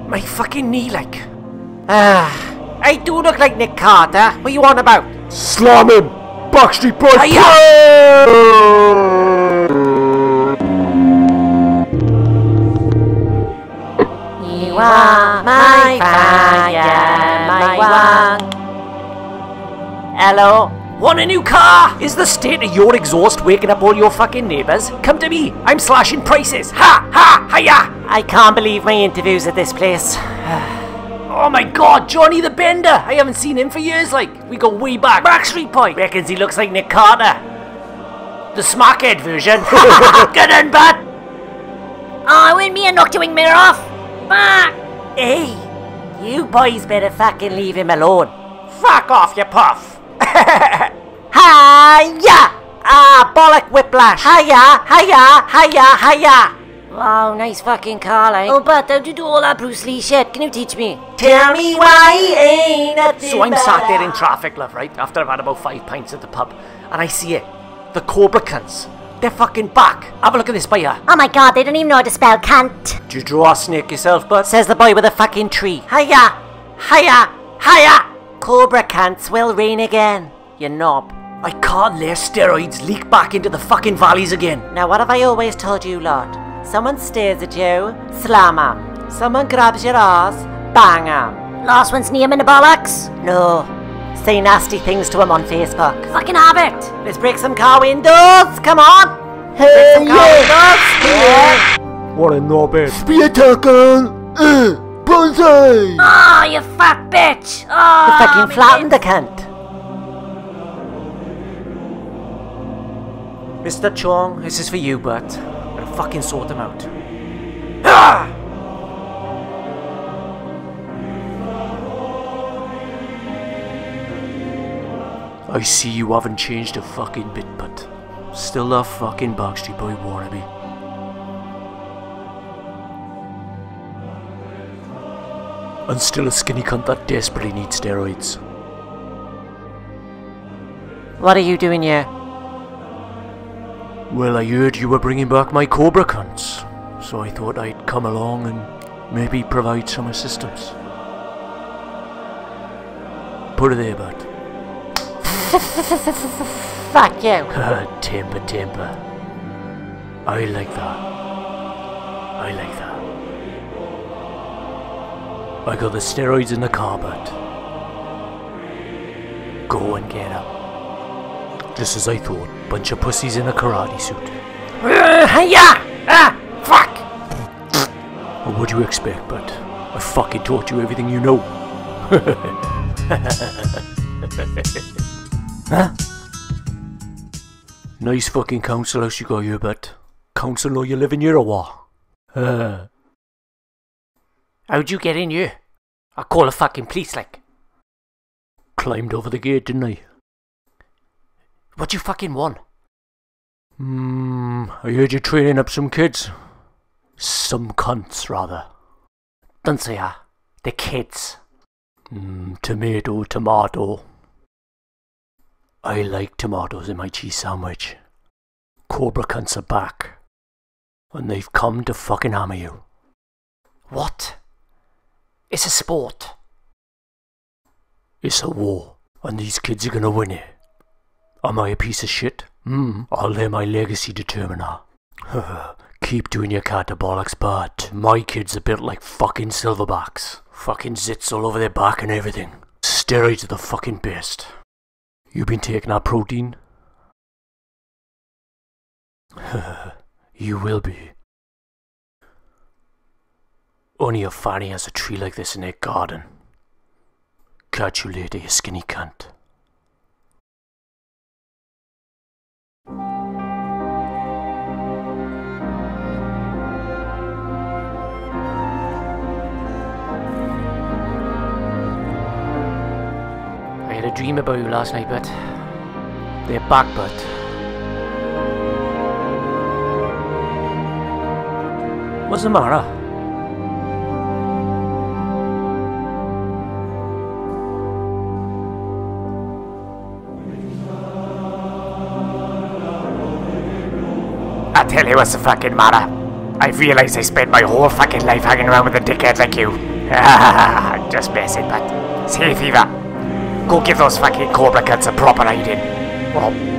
My fucking knee, like. I do look like Nick Carter. What you on about? Slam him! Backstreet Boys! Hiya! You are my fire, my one. Hello? Want a new car? Is the state of your exhaust waking up all your fucking neighbours? Come to me. I'm slashing prices. Ha! Ha! Hiya! I can't believe my interviews at this place. Oh my god, Johnny the Bender! I haven't seen him for years, like. We go way back. Backstreet Boy! Reckons he looks like Nick Carter. The smackhead version. Good and bad! Oh, when me and knocked your wing mirror off! Fuck! Hey! You boys better fucking leave him alone. Fuck off, you puff! Hiya! Ah, bollock whiplash! Hiya! Hiya! Hiya! Hiya! Wow, nice fucking car, like. Oh, but how'd you do all that Bruce Lee shit? Can you teach me? Tell me why ain't nothing. So I'm sat there in traffic, love, right? After I've had about 5 pints at the pub. And I see it. The Cobra cunts. They're fucking back. Have a look at this boy here. Oh my god, they don't even know how to spell cunt. Did you draw a snake yourself, bud? Says the boy with a fucking tree. Hiya! Hiya! Hiya! Cobra cunts will reign again, you knob. I can't let steroids leak back into the fucking valleys again. Now what have I always told you, Lord? Someone stares at you, slam 'em. Someone grabs your ass, bang 'em. Last one's knee him in the bollocks? No. Say nasty things to him on Facebook. Fucking have it! Let's break some car windows, come on! Break some car windows! Yeah. What a knobhead! Spear tackle! Bonsai! Oh, you fat bitch! Oh, You fucking flattened the cunt. Mr. Chong, this is for you, but I'll fucking sort him out. Ah! I see you haven't changed a fucking bit, but still a fucking Backstreet Boy wannabe. And still a skinny cunt that desperately needs steroids. What are you doing here? Well, I heard you were bringing back my Cobra cunts, so I thought I'd come along and maybe provide some assistance. Put it there, bud. Fuck you. Timber. I like that. I like that. I got the steroids in the car, bud. Go and get 'em. Just as I thought, bunch of pussies in a karate suit. Yeah! Ah! Fuck! What would you expect, bud? I fucking taught you everything you know. Huh? Nice fucking council house you got here, bud. Council know you live in here or what? How'd you get in here? I call the fucking police, like. Climbed over the gate, didn't I? What you fucking want? I heard you training up some kids. Some cunts, rather. Don't say that. They're kids. Tomato. I like tomatoes in my cheese sandwich. Cobra cunts are back. And they've come to fucking hammer you. What? It's a sport. It's a war. And these kids are gonna win it. Am I a piece of shit? I'll let my legacy determine that. Keep doing your catabolics, but my kids are built like fucking silverbacks. Fucking zits all over their back and everything. Steroids are the fucking best. You been taking that protein? You will be. Only a fanny has a tree like this in their garden. Catch you later, you skinny cunt. I had a dream about you last night, but they're back, but what's the matter? I tell you what's the fucking matter. I realised I spent my whole fucking life hanging around with a dickhead like you. Just messing, but... See, Fever, go give those fucking Cobra Kids a proper hiding. Well,